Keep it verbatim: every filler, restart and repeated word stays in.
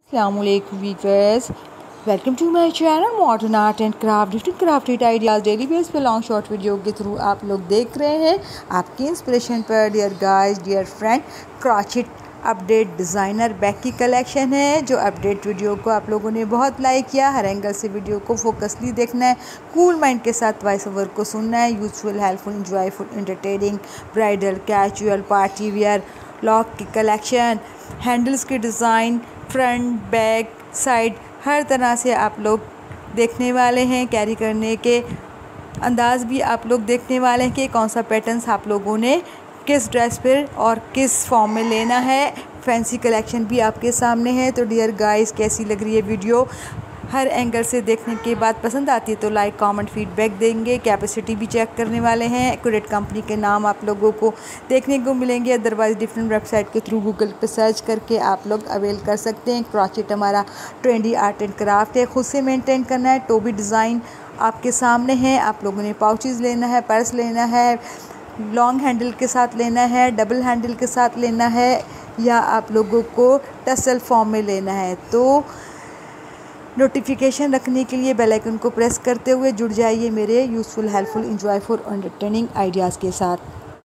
Assalamualaikum viewers, welcome to my channel Modern Art and Craft. Different crafted ideas daily base पे long short video के through आप लोग देख रहे हैं आपकी इंस्पिरेशन पर। Dear guys, dear friend, crochet update designer bag की कलेक्शन है। जो अपडेट वीडियो को आप लोगों ने बहुत लाइक किया। हर एंगल से वीडियो को फोकसली देखना है, कूल माइंड के साथ वॉइस ओवर को सुनना है। Useful, helpful, enjoyful, entertaining, bridal, casual, party wear, lock की कलेक्शन, हैंडल्स की डिज़ाइन, फ्रंट, बैक, साइड, हर तरह से आप लोग देखने वाले हैं। कैरी करने के अंदाज़ भी आप लोग देखने वाले हैं कि कौन सा पैटर्न्स आप लोगों ने किस ड्रेस पर और किस फॉर्म में लेना है। फैंसी कलेक्शन भी आपके सामने है। तो डियर गाइस, कैसी लग रही है वीडियो? हर एंगल से देखने के बाद पसंद आती है तो लाइक, कमेंट, फीडबैक देंगे। कैपेसिटी भी चेक करने वाले हैं। एक्यूरेट कंपनी के नाम आप लोगों को देखने को मिलेंगे। अदरवाइज़ डिफरेंट वेबसाइट के थ्रू गूगल पे सर्च करके आप लोग अवेल कर सकते हैं। क्रॉचेट हमारा ट्रेंडी आर्ट एंड क्राफ्ट है, खुद से मेंटेन करना है। टोबी डिज़ाइन आपके सामने है। आप लोगों ने पाउचेज़ लेना है, पर्स लेना है, लॉन्ग हैंडल के साथ लेना है, डबल हैंडल के साथ लेना है, या आप लोगों को टसल फॉर्म में लेना है। तो नोटिफिकेशन रखने के लिए बेल आइकन को प्रेस करते हुए जुड़ जाइए मेरे यूज़फुल, हेल्पफुल, इंजॉयफुल और एंटरटेनिंग आइडियाज़ के साथ।